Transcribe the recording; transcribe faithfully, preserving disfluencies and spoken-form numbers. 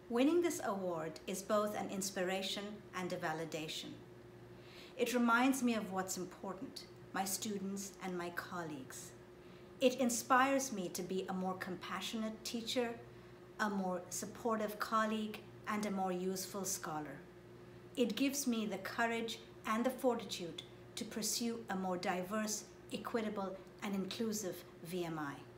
Winning this award is both an inspiration and a validation. It reminds me of what's important, my students and my colleagues. It inspires me to be a more compassionate teacher, a more supportive colleague, and a more useful scholar. It gives me the courage and the fortitude to pursue a more diverse, equitable, and inclusive V M I.